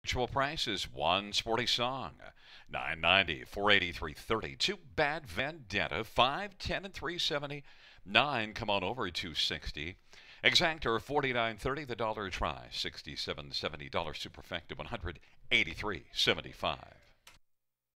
Actual price is one sporty song, $9.90, $483, 32. Bad Vendetta, $510 and $370. 9, come on over, $260. Exactor, $49.30. The dollar try, $67.70. Superfecta, $183.75.